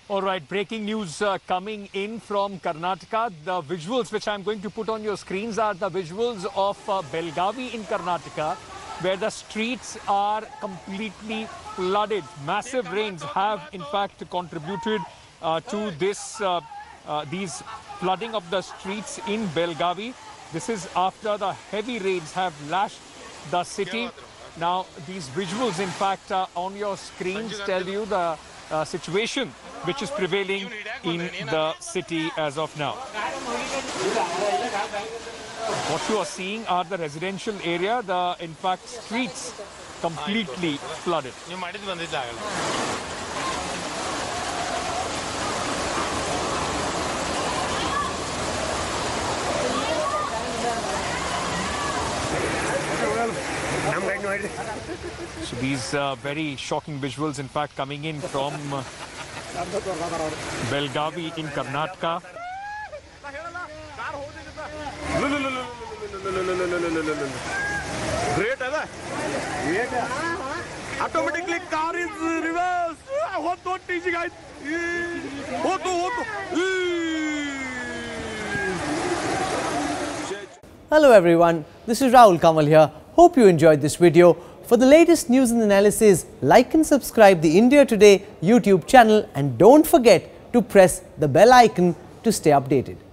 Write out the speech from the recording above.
All right, breaking news coming in from Karnataka. The visuals which I'm going to put on your screens are the visuals of Belgavi in Karnataka, where the streets are completely flooded. Massive rains have in fact contributed to this these flooding of the streets in Belgavi. This is after the heavy rains have lashed the city. Now, these visuals, in fact, on your screens tell you the situation which is prevailing in the city as of now. What you are seeing are the residential area, in fact, streets completely flooded. So these very shocking visuals, in fact, coming in from Belgavi in Karnataka. Great, automatically car is reversed. Hello everyone, this is Rahul Kamal here. Hope you enjoyed this video. For the latest news and analysis, like and subscribe the India Today YouTube channel and don't forget to press the bell icon to stay updated.